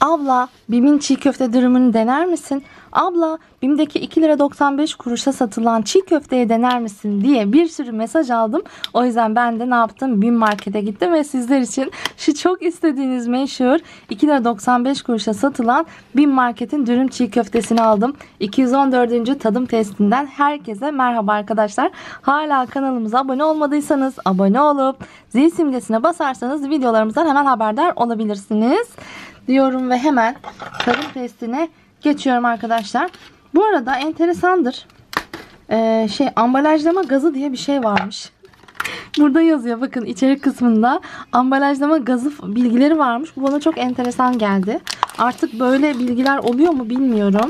Abla, BİM'in çiğ köfte dürümünü dener misin? Abla, BİM'deki 2 lira 95 kuruşa satılan çiğ köfteye dener misin diye bir sürü mesaj aldım. O yüzden ben de ne yaptım? BİM Market'e gittim ve sizler için şu çok istediğiniz meşhur 2 lira 95 kuruşa satılan BİM Market'in dürüm çiğ köftesini aldım. 214. tadım testinden herkese merhaba arkadaşlar. Hala kanalımıza abone olmadıysanız abone olup zil simgesine basarsanız videolarımızdan hemen haberdar olabilirsiniz diyorum ve hemen tadım testine geçiyorum arkadaşlar. Bu arada enteresandır. Ambalajlama gazı diye bir şey varmış. Burada yazıyor, bakın içerik kısmında ambalajlama gazı bilgileri varmış. Bu bana çok enteresan geldi. Artık böyle bilgiler oluyor mu bilmiyorum.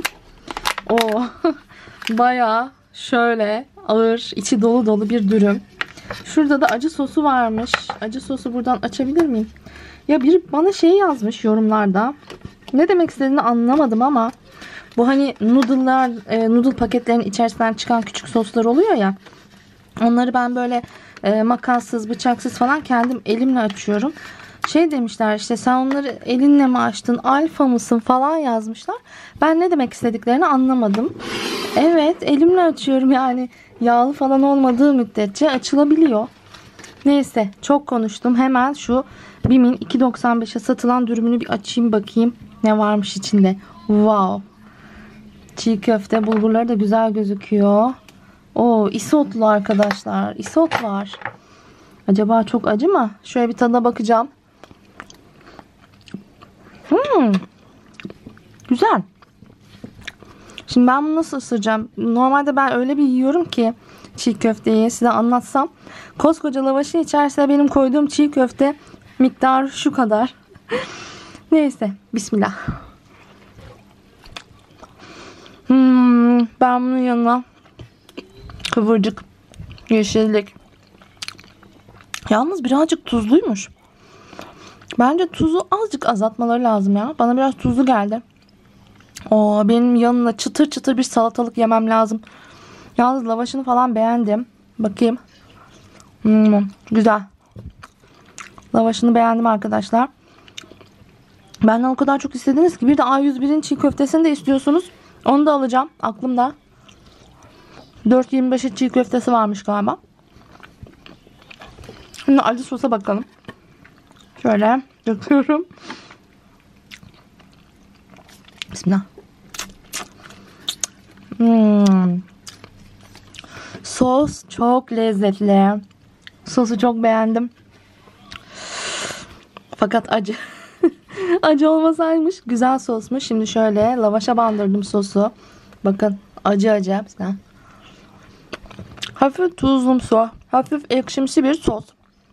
Bayağı şöyle ağır, içi dolu dolu bir dürüm. Şurada da acı sosu varmış. Acı sosu buradan açabilir miyim? Ya biri bana şey yazmış yorumlarda. Ne demek istediğini anlamadım ama bu hani noodle'lar, noodle paketlerinin içerisinden çıkan küçük soslar oluyor ya. Onları ben böyle makassız, bıçaksız falan kendim elimle açıyorum. Şey demişler, işte sen onları elinle mi açtın, alfa mısın falan yazmışlar. Ben ne demek istediklerini anlamadım. Evet, elimle açıyorum, yani yağlı falan olmadığı müddetçe açılabiliyor. Neyse, çok konuştum. Hemen şu BİM'in 2.95'e satılan dürümünü bir açayım bakayım ne varmış içinde. Wow. Çiğ köfte, bulgurları da güzel gözüküyor. Isotlu arkadaşlar. Isot var. Acaba çok acı mı? Şöyle bir tadına bakacağım. Güzel. Şimdi ben bunu nasıl ısıracağım? Normalde ben öyle bir yiyorum ki çiğ köfteyi size anlatsam. Koskoca lavaşın içerisine benim koyduğum çiğ köfte miktarı şu kadar. Neyse, bismillah. Ben bunun yanına kıvırcık, yeşillik. Yalnız birazcık tuzluymuş. Bence tuzu azıcık azaltmaları lazım ya. Bana biraz tuzlu geldi. Benim yanına çıtır çıtır bir salatalık yemem lazım. Yalnız lavaşını falan beğendim. Bakayım. Güzel. Lavaşını beğendim arkadaşlar. Benden o kadar çok istediniz ki bir de A101'in çiğ köftesini de istiyorsunuz. Onu da alacağım. Aklımda. 4.25'e çiğ köftesi varmış galiba. Şimdi acı sosa bakalım. Şöyle döküyorum. Bismillah. Sos çok lezzetli. Sosu çok beğendim. Fakat acı. Acı olmasaymış. Güzel sosmuş. Şimdi şöyle lavaşa bandırdım sosu. Bakın acı acı. Bismillah. Hafif tuzlumsu, hafif ekşimsi bir sos.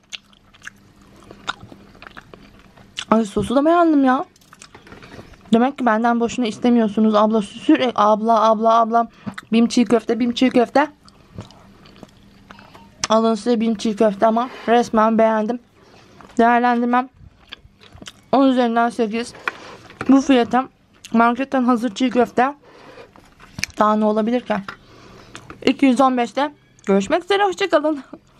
Ay, sosu da beğendim ya. Demek ki benden boşuna istemiyorsunuz. Abla sürekli abla. BİM çiğ köfte, BİM çiğ köfte. Alın size BİM çiğ köfte ama resmen beğendim. Değerlendirmem 10 üzerinden 8. Bu fiyata marketten hazır çiğ köfte daha ne olabilir ki? 215'te görüşmek üzere, hoşçakalın.